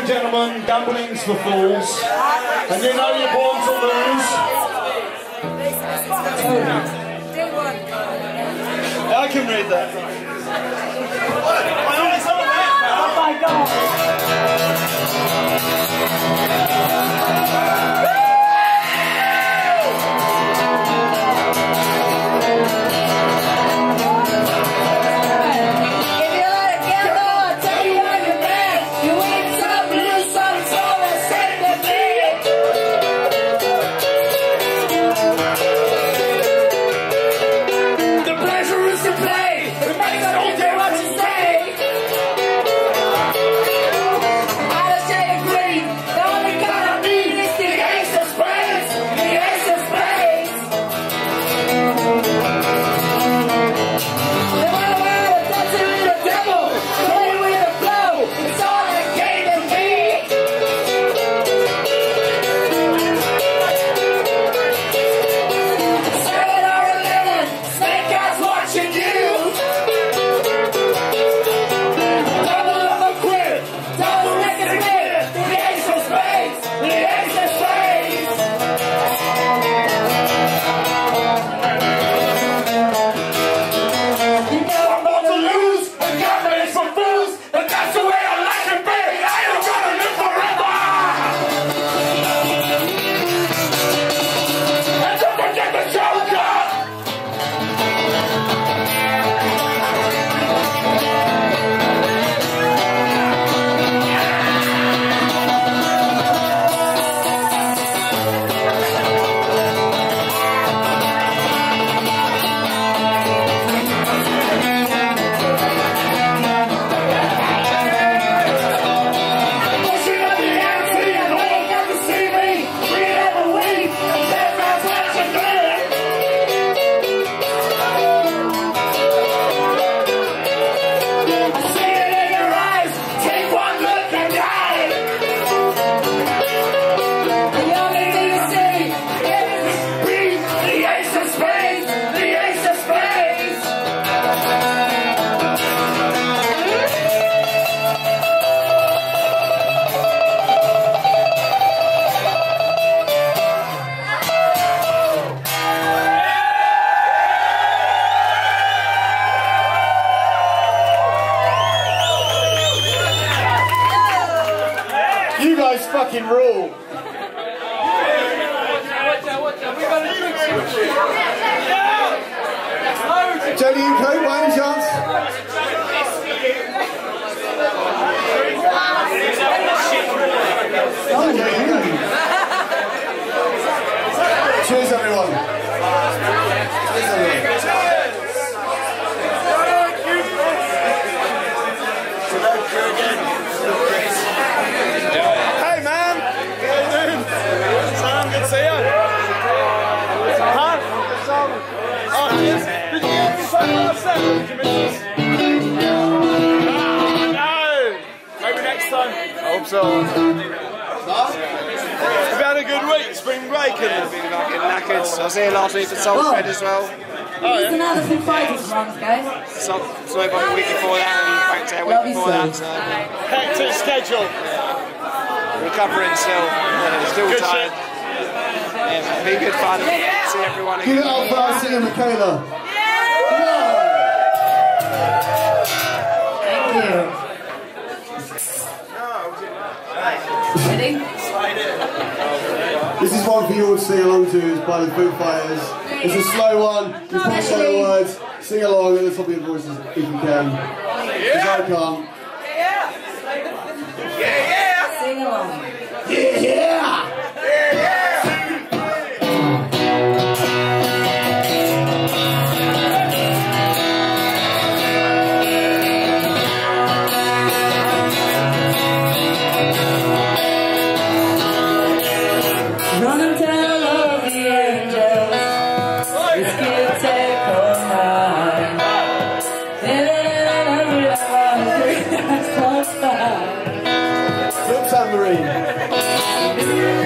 and gentlemen, gambling's for fools. And you know you're born to lose. I can read that. Oh my God! Fucking rule. Jody, you coat by any chance? Cheers, everyone. So, we've had a good week, spring break, and I've been fucking knackered. I was here last week for Soul Fed as well. Oh, yeah. Another Foo Fighters runs, guys. So like a week before that, and back to a week before that. So. Hectic schedule. Recovering still, still good tired. Yeah, it'll be good fun. See everyone again. Give it up for our singer, Michaela. Thank you. This is one for you all to sing along to, it's by the Foo Fighters. It's a slow one, you probably know the words, sing along at the top of your voices if you can. Because I can't. Yeah! Sing along. Yeah! Run and tell all the angels, this kid take all night. Tambourine.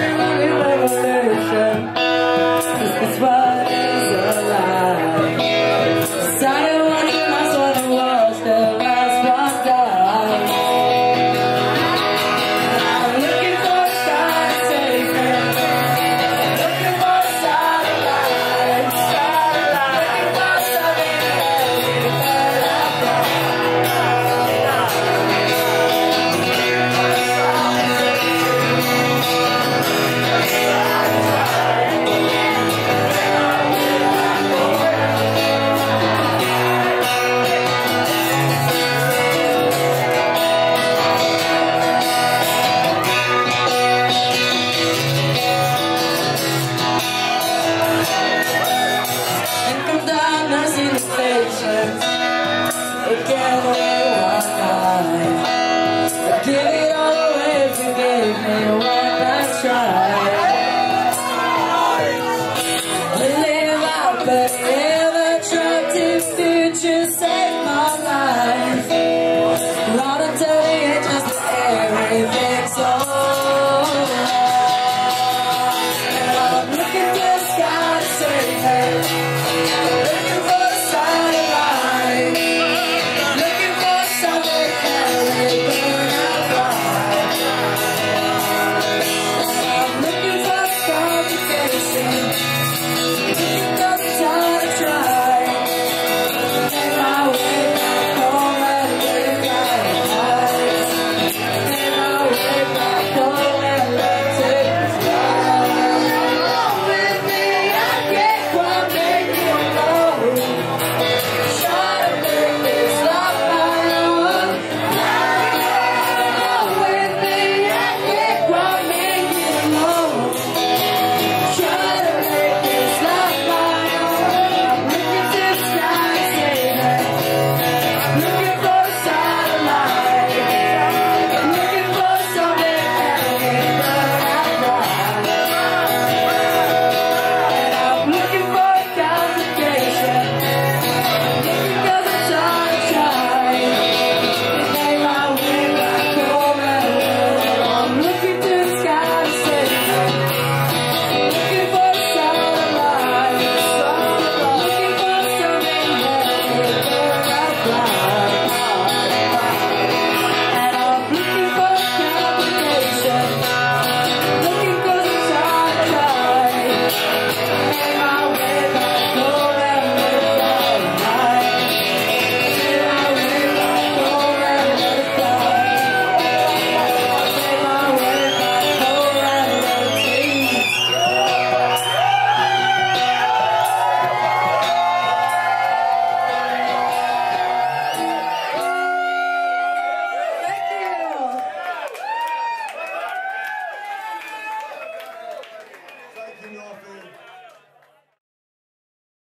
Taking off